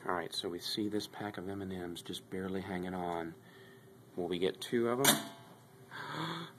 Alright, so we see this pack of M&Ms just barely hanging on. Will we get 2 of them?